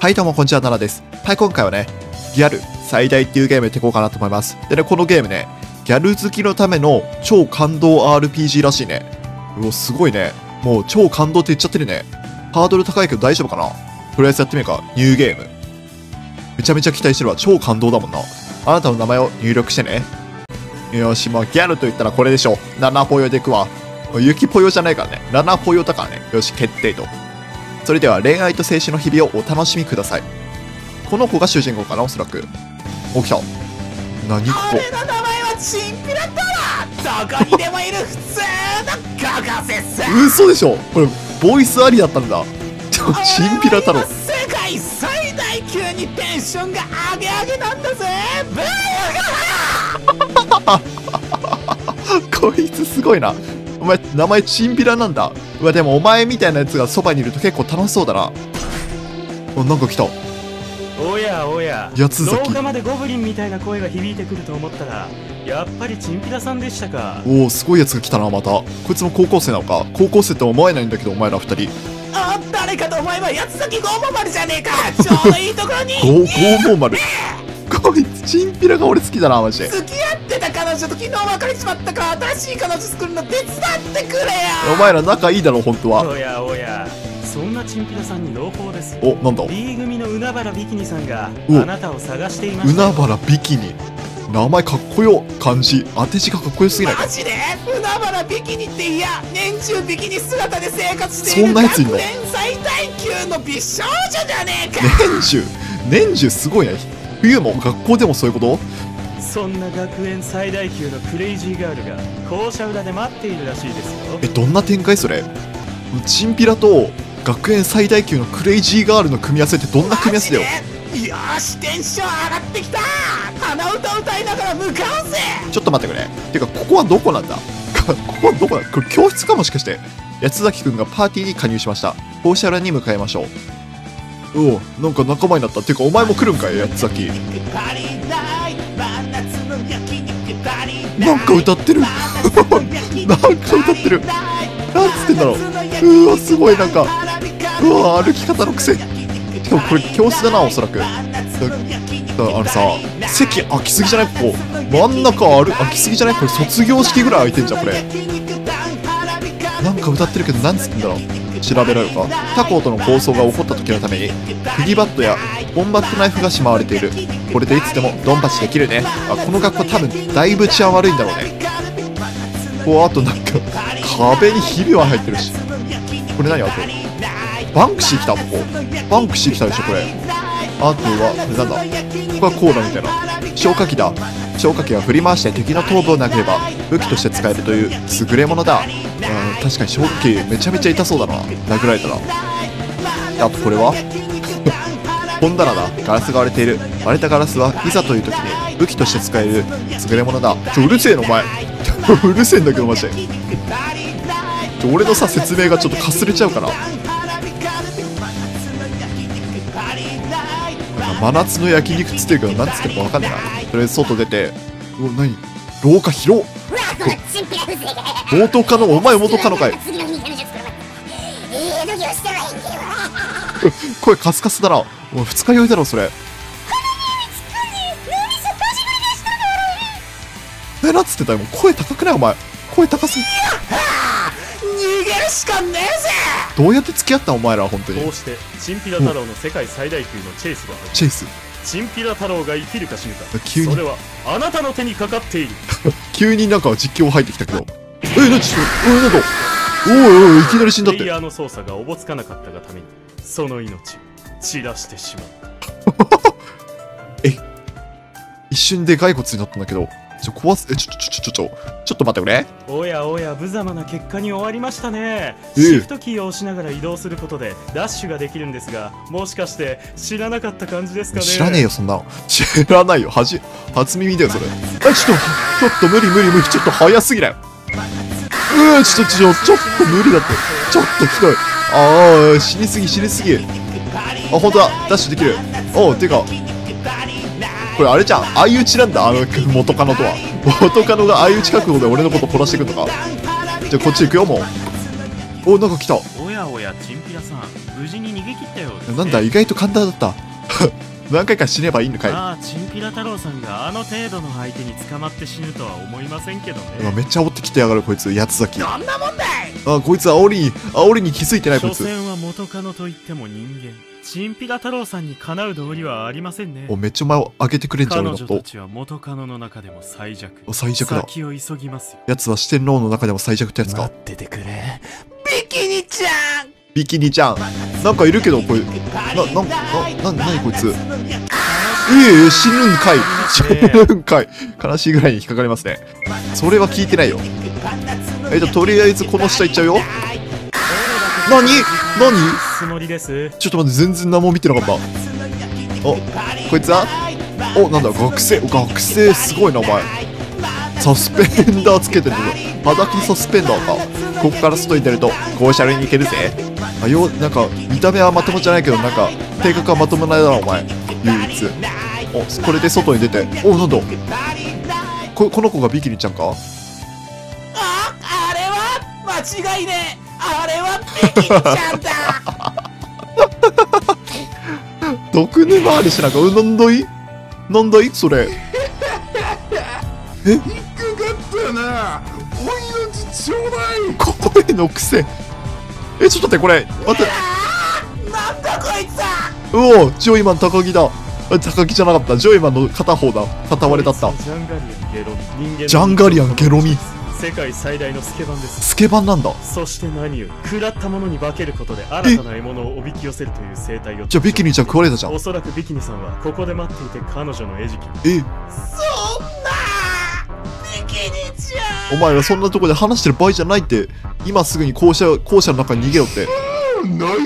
はいどうもこんにちは、奈良です。はい、今回はね、ギャル最大っていうゲームやっていこうかなと思います。でね、このゲームね、ギャル好きのための超感動 RPG らしいね。うお、すごいね。もう超感動って言っちゃってるね。ハードル高いけど大丈夫かな。とりあえずやってみるか。ニューゲーム。めちゃめちゃ期待してるわ。超感動だもんな。あなたの名前を入力してね。よし、もうギャルと言ったらこれでしょ。ラナポヨでいくわ。ユキポヨじゃないからね。ラナポヨだからね。よし、決定と。それでは恋愛と青春の日々をお楽しみください。この子が主人公かな、おそらく。お、来た。何ここ。 俺の名前はチンピラだろ。どこにでもいる普通の高瀬さん。 嘘でしょ。これボイスありだったんだ。チンピラ太郎。 世界最大級にテンションがアゲアゲなんだぜ。 こいつすごいな。お前名前チンピラなんだ。うわ、でもお前みたいなやつがそばにいると結構楽しそうだな。お、なんか来た。 おやおや、 八つ崎。 廊下までゴブリンみたいな声が響いてくると思ったら、やっぱりチンピラさんでしたか。 おお、すごいやつが来たな。またこいつも高校生なのか。高校生って思えないんだけど、お前ら二人。 あ、誰かと思えば八つ崎拷問丸じゃねえか。ちょうどいいところに拷問丸。こいつチンピラが俺好きだな、マジで。 付き合ってた彼女と昨日別れちまったから新しい彼女作るの手伝ってくれや。 お前ら仲いいだろ、本当は。 おやおや、そんなチンピラさんに朗報です。 お、なんだ。 B 組の海原ビキニさんがおあなたを探していました。 海原ビキニ。名前かっこよ。漢字当て字がかっこよすぎないか。 マジで海原ビキニっていや、年中ビキニ姿で生活しているそんなやついんの。 学年最大級の美少女じゃねえか。 年中すごいね。冬も学校でもそういうこと。 そんな学園最大級のクレイジーガールが校舎裏で待っているらしいですよ。 え、どんな展開それ。チンピラと学園最大級のクレイジーガールの組み合わせってどんな組み合わせだよ。 よーし、テンション上がってきた。鼻歌歌いながら向かうぜ。 ちょっと待ってくれ。てかここはどこなんだ。ここはどこだ。これ教室かもしかして。八つ崎くんがパーティーに加入しました。校舎裏に向かいましょう。おお、なんか仲間になった。てかお前も来るんかい、八つ崎。なんか歌ってる。なんか歌ってる。なんつってんだろう。うわ、すごい。なんかうわ、歩き方の癖。しかもこれ教室だな、おそらく。あのさ、席空きすぎじゃない。ここ真ん中空きすぎじゃない。これ卒業式ぐらい空いてんじゃん、これ。なんか歌ってるけど、なんつってんだろう。調べられるか。他校との抗争が起こった時のためにクギバットやコンバットナイフがしまわれている。これでいつでもドンパチできるね。あ、この学校多分だいぶ治安悪いんだろうね。あとなんか壁にひびは入ってるし。これ何。あとバンクシー来た。ここバンクシー来たでしょ、これ。あとはこれなんだ。ここはコーラみたいな。消火器だ。消火器は振り回して敵の頭部を殴れば武器として使えるという優れものだ。確かに消火器めちゃめちゃ痛そうだな、殴られたら。あとこれは本棚だ。ガラスが割れている。割れたガラスはいざという時に武器として使える優れものだ。うるせえのお前うるせえんだけどマジで。俺のさ説明がちょっとかすれちゃうから。真夏の焼肉っつってるけど、なんつってるか分かんないな。とりあえず外出て。うわ、何廊下広っ。元カノ。お前元カノかい。声カスカスだな。お前二日酔いだろそれ。なんつってたよ。もう声高くないお前。声高すぎ。 逃げるしかねえぜ。 どうやって付き合ったんお前ら。本当にこうしてチンピラ太郎の世界最大級のチェイスが始まる。 チェイス。 チンピラ太郎が生きるか死ぬか、 急にそれはあなたの手にかかっている。 急になんか実況入ってきたけど。なんちょっとなんかおいおい、いきなり死んだって。 プレイヤーの操作がおぼつかなかったがためにその命を散らしてしまう。 一瞬で骸骨になったんだけど。壊す。ちょっと待ってくれ。 おやおや、無様な結果に終わりましたね。シフトキーを押しながら移動することでダッシュができるんですが、もしかして知らなかった感じですかね。 知らねえよそんなの。知らないよ。初耳だよそれ。ちょっと無理。ちょっと早すぎだよ。ちょっと無理だって。ちょっとひどい。死にすぎ。あ、本当だ。ダッシュできる。てかこれあれじゃん、相打ちなんだ。元カノとは。元カノが相打ち覚悟で俺のこと殺してくんのか。じゃあこっち行くよ。もう。お、なんか来た。 おやおや、チンピラさん、 無事に逃げ切ったようです、ね、 なんだ、意外と簡単だった。何回か死ねばいいのかい。 まあチンピラ太郎さんがあの程度の相手に捕まって死ぬとは思いませんけどね。 めっちゃ煽ってきてやがるこいつ、八つ崎。 どんなもんだい。 こいつ煽りに気づいてないこいつ。 所詮は元カノといっても人間。チンピラ太郎さんにかなう道理はありませんね。 めっちゃ前を上げてくれんじゃん、 彼俺のこと。 女たちは元カノの中でも最弱。 最弱だ。 先を急ぎますよ。 やつは四天王の中でも最弱ってやつか。 待っててくれ。ビキニちゃん。 ビキニちゃん。なんかいるけど、これ。なにこいつ。死ぬんかい。死ぬんかい。悲しいぐらいに引っかかりますね。それは聞いてないよ。とりあえずこの下行っちゃうよ。何つもりです。 ちょっと待って、全然何も見てなかった。こいつはなんだ、学生すごいな、お前。サスペンダーつけてるの。裸サスペンダーか。ここから外に出ると、ゴーシャルに行けるぜ。なんか、見た目はまともじゃないけど、なんか、性格はまともないだろ、お前。唯一。これで外に出て。なんだ。この子がビキニちゃんか。 あれは間違いねえ。あれはビキニちゃんだ。 毒沼あるし、なんか、なんだいそれ。 引っかかったな。お命ちょうだい。 声の癖。ちょっと待って、これ。待って。 なんだこいつは。 ジョイマン高木だ。高木じゃなかった。ジョイマンの片方だ。片割れだった。 ジャンガリアンゲロミ。 世界最大のスケバンです。 スケバンなんだ。 そして何より食らったものに化けることで新たな獲物をおびき寄せるという生態を。 じゃあビキニちゃん食われたじゃん。 おそらくビキニさんはここで待っていて彼女の餌食。 そんなビキニちゃん。 お前はそんなとこで話してる場合じゃないって。今すぐに校舎の中に逃げろって。 内臓が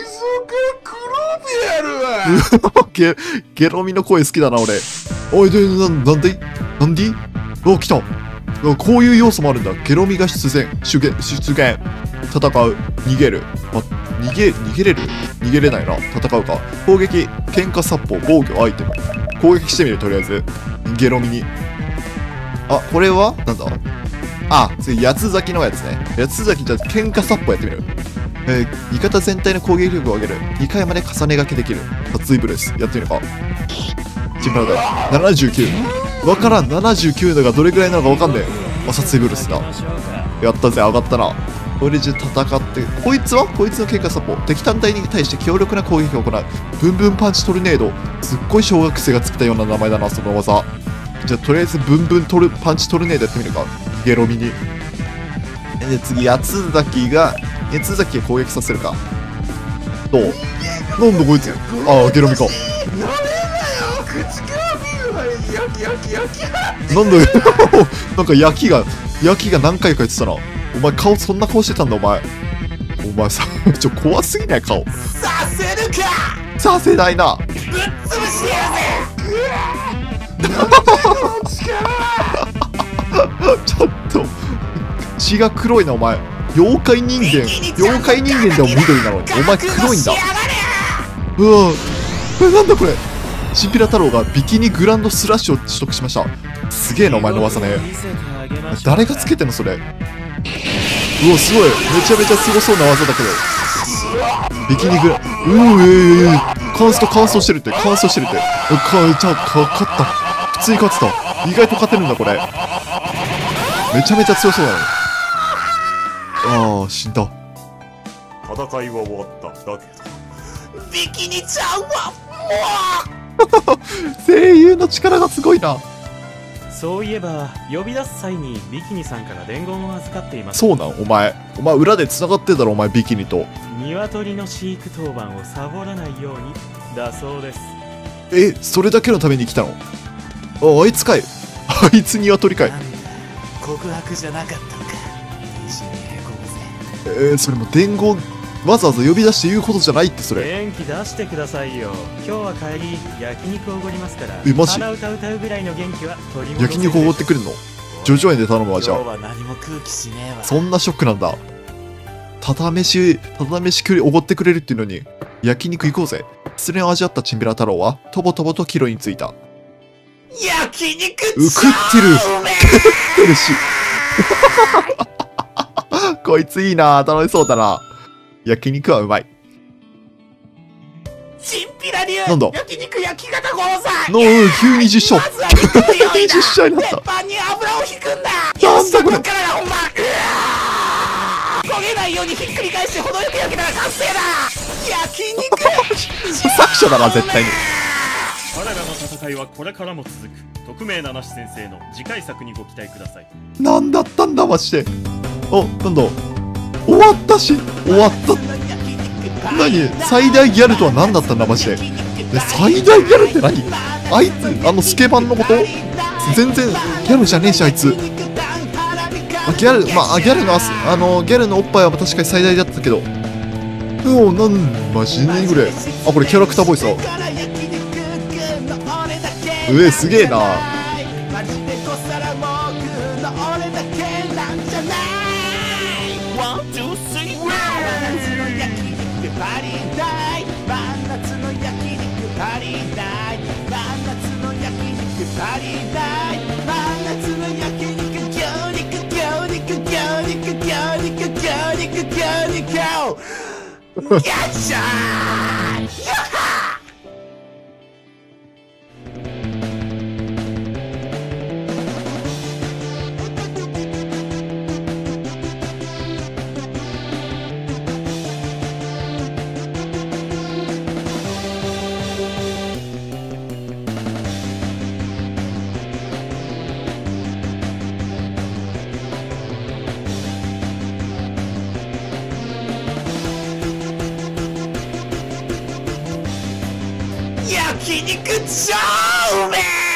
黒であるわ。 ゲロミの声好きだな俺。なんで来た。こういう要素もあるんだ。ゲロミが出現、戦う、逃げる。逃げれる？逃げれないな。戦うか。攻撃、喧嘩殺法、防御、アイテム。攻撃してみる、とりあえず。ゲロミに。これはなんだ。次、八つ咲きのやつね。八つ咲きじゃ喧嘩殺法やってみる。味方全体の攻撃力を上げる。2回まで重ね掛けできる。殺意ブレス。やってみるか。チンパラだ。79。わからん。79のがどれくらいなのかわかんねえ。殺意ブレスだ。やったぜ、上がったな。これで戦って、こいつの喧嘩サポ。敵単体に対して強力な攻撃を行う。ブンブンパンチトルネード。すっごい小学生が作ったような名前だな、その技。じゃあ、とりあえずブンブンパンチトルネードやってみるか。ゲロミに。で、次、八つ崎が攻撃させるか。どう？なんだこいつ。ゲロミか。なんだよ。なんか焼きが何回か言ってたな。お前顔そんな顔してたんだお前さ、怖すぎない顔。 させるか。 させないな。 ぶっ潰してやるぜ。 ちょっと血が黒いなお前。妖怪人間でも緑なのにお前黒いんだ。なんだこれ。チンピラ太郎がビキニグランドスラッシュを取得しました。すげえなお前の技ね。誰がつけてんのそれ。すごい。めちゃめちゃすごそうな技だけど。ビキニグラン乾燥してるって。じゃあ勝った。普通に勝ってた。意外と勝てるんだこれ。めちゃめちゃ強そうだね。死んだ。 戦いは終わっただけどビキニちゃんは声優の力がすごいな。 そういえば呼び出す際にビキニさんから伝言を預かっています。 そうなん？お前裏で繋がってたろお前ビキニと。 鶏の飼育当番をサボらないようにだそうです。 それだけのために来たの？あいつかい。あいつ鶏かい。 告白じゃなかったのか。一緒にへこむぜ。 それも伝言わざわざ呼び出して言うことじゃないってそれ。 元気出してくださいよ。今日は帰り焼肉おごりますから。 マジ？ 鼻歌歌うぐらいの元気は取り戻せる。 焼肉おごってくるの？ジョジョ園で頼むわじゃあ。 今日は何も空気しねえわ。 そんなショックなんだ。ただ飯おごってくれるっていうのに焼肉行こうぜ。失恋を味わったチンピラ太郎はとぼとぼと帰路に着いた。 焼肉食ってるし。こいついいな、楽しそうだな。焼肉はうまい。 チンピラ流なんだ焼肉焼き方講座。 急に実写まずは肉を用意だ。 実写になった鉄板に油を引くんだ。 なんだこれよしこっからだほんま。焦げないようにひっくり返して程よく焼けたら完成だ。焼肉作者だな絶対に。 彼らの戦いはこれからも続く。匿名七志先生の次回作にご期待ください。 なんだったんだマジで。なんだ終わったし終わった。何最大ギャルとは何だったんだマジで。最大ギャルって何？あいつスケバンのこと？全然ギャルじゃねえしあいつ。ギャルギャルのおっぱいは確かに最大だったけど。マジでこれ。これキャラクターボイスだ。すげえな。 マジでこさら僕の俺だけなんじゃない。ワン、ツー、スリー、真夏の焼肉パリ大。真夏の焼肉パリ大。真夏の焼肉パリ大。真夏の焼肉牛肉牛肉牛肉牛肉牛肉牛肉よっしゃー。よっはー。焼肉超うめえ。